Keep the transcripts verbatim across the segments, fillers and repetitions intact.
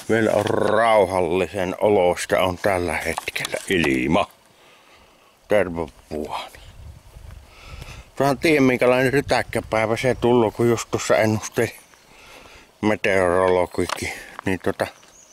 Meillä on rauhallisen olosta on tällä hetkellä ilma. Terve vuoni. Tuohan tiedä minkälainen rytäkkäpäivä se tullut, kun just tuossa ennustelin meteorologikin. Niin tota,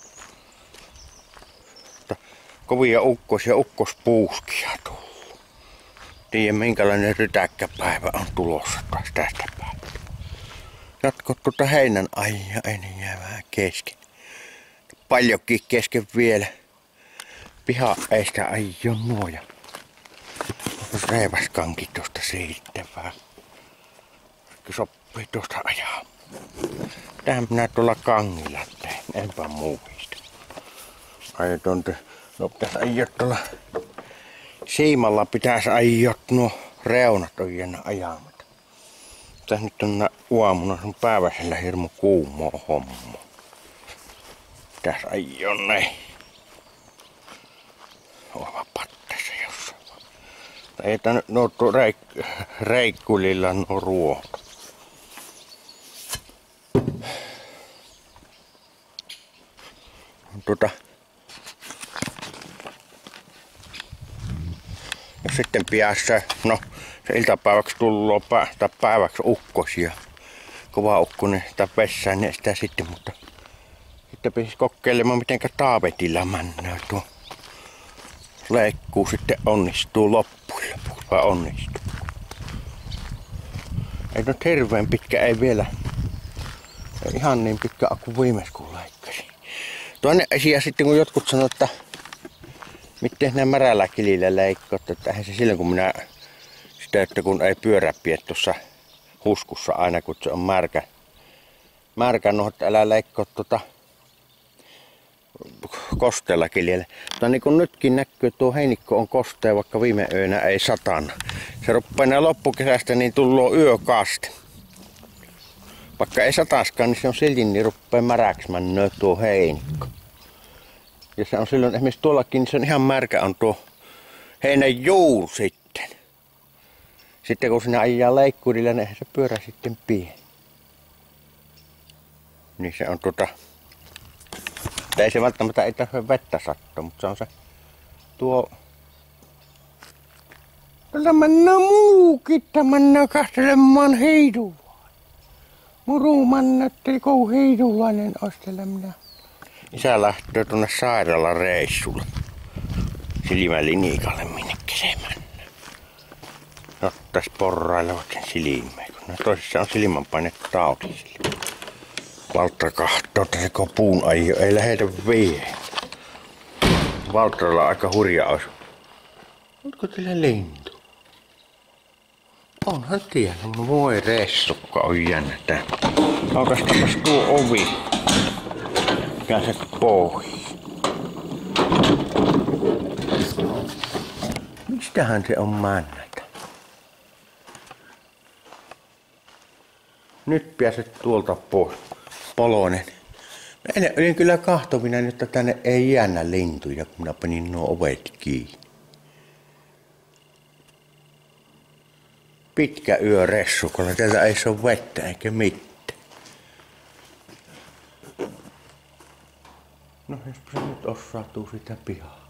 tota kovia ukkos- ja ukkospuuskia tullut. Tiedä minkälainen rytäkkäpäivä on tulossa taas tästä päivästä. Jatko tuota heinän ajaa, ei niin jää vähän kesken. Paljonkin kesken vielä. Piha ei sitä aio nuoja. Reivaskankin tuosta sitten vähän. Sopii tuosta ajaa. Tähän minä tuolla kangilla tein, enpä muista. Ai tuonte, no pitäis ajaa tuolla siimalla pitäis ajaa nuo reunat on jännä ajamatta. Täs nyt on uamuna sun päiväisellä hirmu kuumoo homma. Pitäis ajaa näin. Ova pattassa jossain. Ei tän no tuo reik, reikkulilla no ruoho. Tuota, jos sitten piässä, no se iltapäiväksi tullut päästä päiväksi ukkosia. Kova ukkonen sitä vessään niin sitä sitten, mutta sitten pitäisi kokeilemaan mitenkä taavetilla mennään tuo leikkuu sitten onnistuu loppujen lopuksi vai onnistuu. Ei nyt hirveän pitkä, ei vielä. Ei ihan niin pitkä kuin viimeis kun leikkasin. Toinen asia sitten kun jotkut sanoo, että miten nämä märällä kilillä leikkaat, että eihän se silloin kun minä sitä, että kun ei pyörä pidä tuossa huskussa aina kun se on märkä. Märkä no, että älä leikkaa tuota kosteella kiljellä. Mutta niin kuin nytkin näkyy, tuo heinikko on kostea, vaikka viime yönä ei satana. Se ruppaa enää loppukesästä, niin tullut yökaste. Vaikka ei sataskaan, niin se on silti niin ruppaa märäksi mennä tuo heinikko. Ja se on silloin esimerkiksi tuollakin, niin se on ihan märkä on tuo heinän juur sitten. Sitten kun sinä ajaa leikkurilla, niin eihän se pyörä sitten pieni. Niin se on tuota... Ei se välttämättä ei tässä vettä sattu, mutta se on se tuo... Tällä mennään muukitta, mennään kastelemaan heidullaan. Muru mannatti, kou heidullainen ostella minä. Isä lähtee tuonne sairaalan reissulle. Silmäliniikalle minnekin se mennään. Ottais porrailevat sen silmään, kun toisessa on silmänpaine tauti silmään. Valtteri kahtoo, että se puun aio ei lähetä vielä. Valtterilla on aika hurja osu. Onko teillä lintu? Onhan tiellä, mutta voi ressukka on jännä tää. Aukastapas tuo ovi. Mikä se pohji. Mistähän se on männätä? Nyt pääset tuolta pois. Polonen. Mä olin kyllä kahtovina, että tänne ei jäännä lintuja, kun minä panin nuo ovet kiinni. Pitkä yö ressukalla. Täältä ei se ole vettä eikä mitään. No jospa se nyt osautuu sitä pihaa.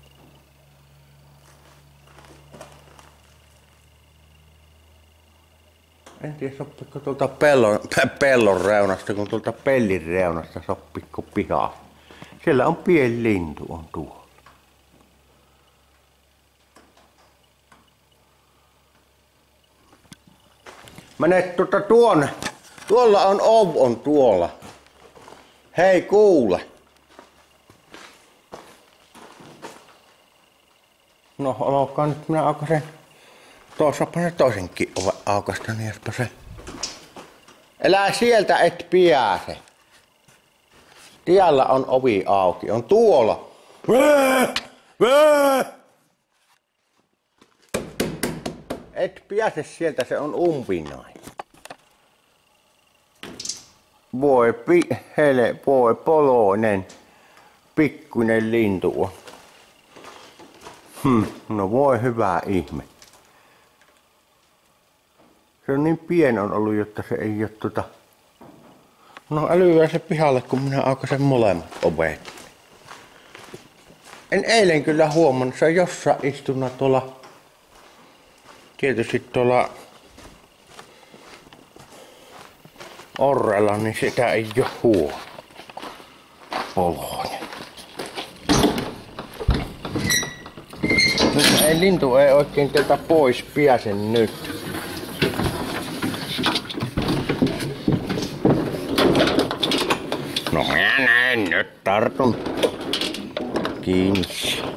En tiedä soppiko tuolta pellon, pellon reunasta, kun tuolta pellin reunasta soppiko pihaa. Siellä on pieni lintu on tuolla. Mene tuota tuonne. Tuolla on ov on tuolla. Hei kuule. No olkoon nyt minä aukasen. Tuossapa se toisenkin oven aukasta, niin jospa se... Elää sieltä et pääse. Tiellä on ovi auki, on tuolla. Vää! Vää! Et pääse sieltä, se on umpinainen. Voi pi... hele... voi poloinen. Pikkuinen lintu on. Hmm, no voi hyvä ihme. Se on niin pieni on ollut, jotta se ei ole tuota... No älyää se pihalle, kun minä aukaisen molemmat ovet. En eilen kyllä huomannut, se on jossain istunut tuolla, tietysti tuolla orrella, niin sitä ei ole huono. Poloinen. Nyt ei lintu ei oikein täältä pois pääse nyt. No minä näen nyt, tartun kiinni.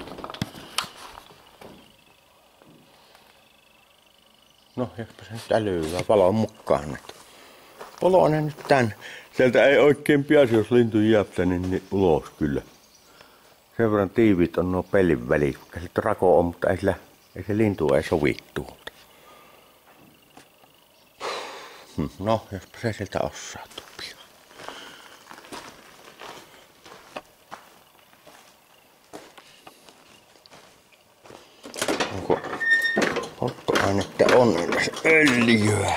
No jospa se nyt älyää valon mukaan nyt. Poloinen nyt tän. Sieltä ei oikein pääse, jos lintu jääptä, niin, niin ulos kyllä. Sen verran tiivit on nuo pellin välit. Sitten rako on, mutta ei, sillä, ei se lintu ei sovittu. No, jospa se sieltä osaa tupia. Onko polttoainetta on edes öljyä?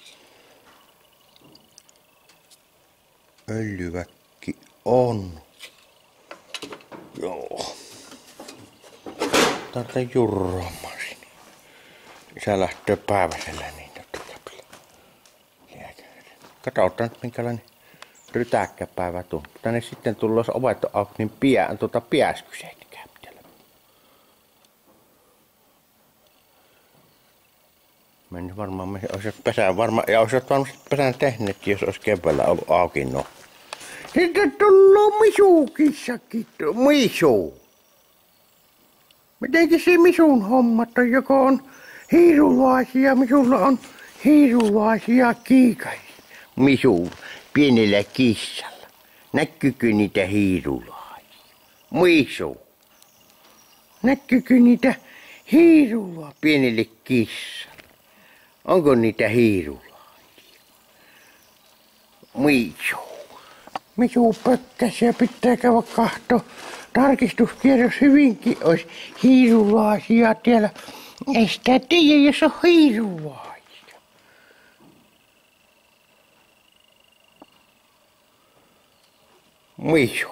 Öljyväkki on. Joo. Täältä jurraamaan sinne. Isä lähtee päiväsellä niin tulla. Katsotaan nyt minkälainen rytäkkä päivä tuu. Tänne sitten tullaan, jos ovet on auki, niin pian tuota piäskyseet käyttele. Mennyt varmaan, me olisi pesään varmaan, ja olisi varmasti pesään tehneet, jos olisi keväällä ollut auki no. Sitten tullaan misukissakin, misu. Mitenkin se misun hommat on, joko on hiirulaisia, misulla on hiirulaisia kiikaisia. Misu, pienellä kissalla. Näkyykö niitä hiirulaisia? Misu. Näkyykö niitä hiirulaa pienelle kissalle? Onko niitä hiirulaisia? Misu. Misu pökkäs ja pitää käydä kahto. Tarkistuskierros hyvinkin olisi hiirulaisia tiellä. Ei sitä tiedä, jos on hiirulaisia. Misu.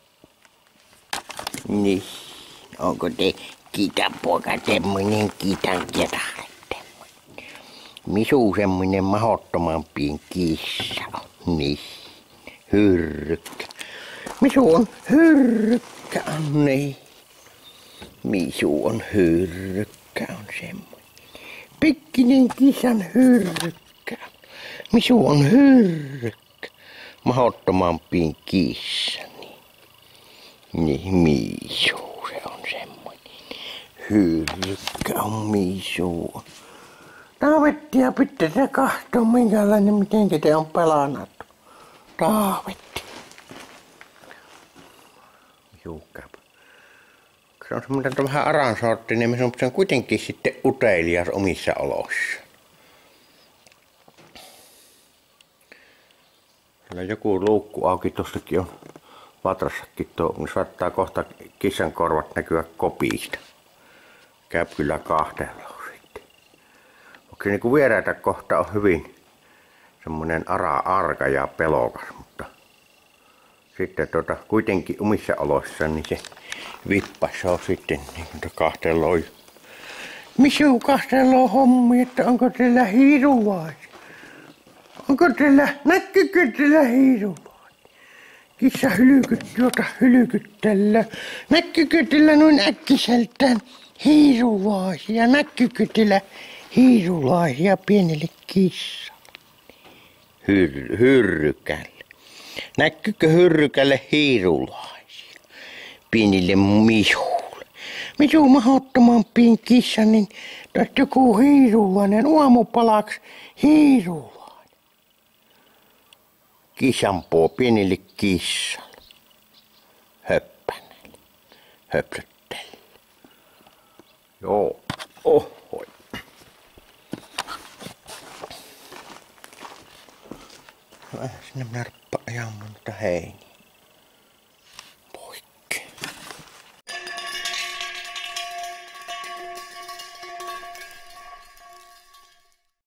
Niin. Onko te kiitän poika temmoinen kiitän kerälle? Misu semmoinen mahdottomampiin kissa on. Niin. Hyrrykkä. Misu on hyrrykkä, niin. Misu on hyrrykkä, on semmoinen. Pikkinen kissan hyrrykkä. Misu on hyrrykkä. Mahdottomampiin kissa, niin. Niin, Misu, se on semmoinen. Hyrrykkä on Misu. Taavettia pitää kahtoa, minkälainen, mitenkä te on pelannut. Taavetti. Juukka. Se on semmoinen vähän aransorttinen, niin se on kuitenkin sitten utelias omissa oloissa. Siellä joku luukku auki, tossakin on vatrassakin tuo, niin saattaa kohta kissan korvat näkyä kopista. Käy kyllä kahtella sitten. Onko se niinku vieraita kohta on hyvin semmonen ara arka ja pelokas, mutta sitten tuota, kuitenkin omissa oloissa niin se vippas on sitten niin kuin kahteloo. Misu kahteloo hommi, että onko teillä hiirulaisia? Onko teillä, näkyykö teillä hiirulaisia? Kissa hylkyt, tuota hylkyttellä. Näkyykö teillä noin äkkiseltään hiirulaisia? Näkyykö teillä hiirulaisia pienelle kissalle? Hyr, hyrrykälle. Näkyykö hyrrykälle hiirulaisia? Pienille misuille. Misu mahdottomampiin kissa, niin tästä joku hiirulainen aamupalaksi hiirulainen. Kisampoo pienille kissalle. Höppänelle. Höpsöttelle. Joo. Ohoi. Sinne minä ruppaan ajamaan noita heiniä.